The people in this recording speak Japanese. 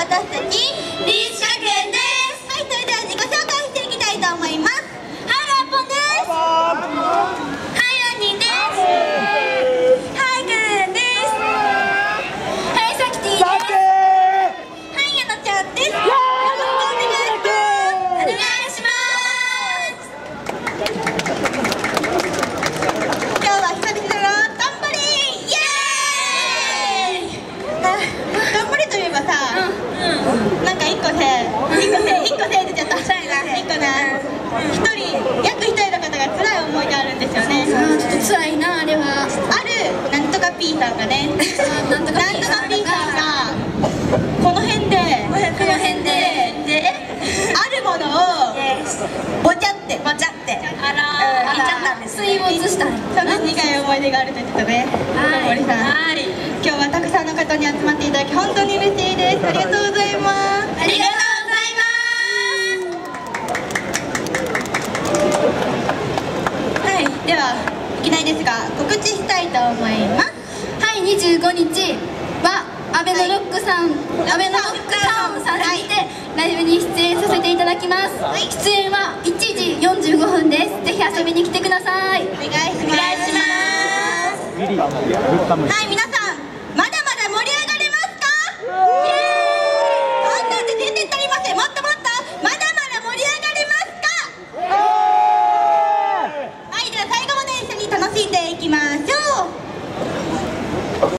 私たち立志学園です。はい、それでは自己紹介していきたいと思います。はい、ラッポンです。はい、アンニンです。はい、グーンです。はい、サキティです。はい、ヤナちゃんです。よろしくお願いします。今日は久々の頑張りイエーイ。頑張りといえばさ、なんか1個せ出ちゃった。1個な、約1人の方が辛い思い出あるんですよね。 ちょっと辛いな、あれは。 なんとか P さんがね、なんとか P さんがこの辺であるものをぼちゃって言っちゃったんです。 水没したんその苦い思い出があるということで、森さん、今日はたくさんの方に集まっていただき本当に嬉しいです。ありがとうございます。 ありがとうはい、ではいきなりですが告知したいと思います。 はい、25日はアベノロックさんにてライブに出演させていただきます。出演は1時45分です。ぜひ遊びに来てください。 お願いします。はい、